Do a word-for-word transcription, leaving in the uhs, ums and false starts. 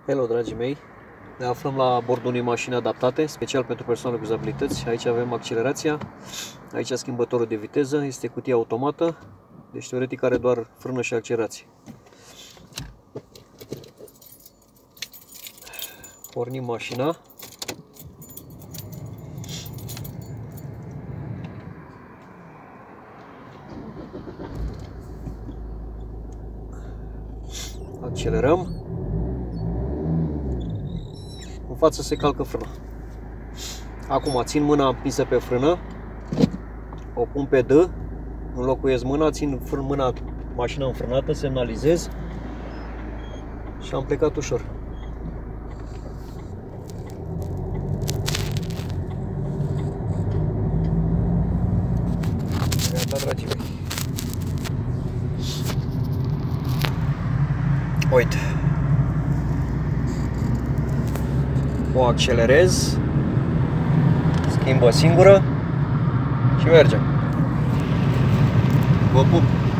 Hello, dragii mei! Ne aflăm la bordul unei mașini adaptate, special pentru persoane cu dizabilități. Aici avem accelerația, aici schimbătorul de viteză, este cutie automată, deci teoretic are doar frână și accelerație. Pornim mașina. Accelerăm. În față se calcă frâna. Acum țin mâna împinsă pe frână, o pun pe D, înlocuiesc mâna, țin mâna, mașina înfrânată, semnalizez și am plecat ușor. Gata, dragii mei. Uite. O accelerez, schimbă singură și mergem. Vă pup!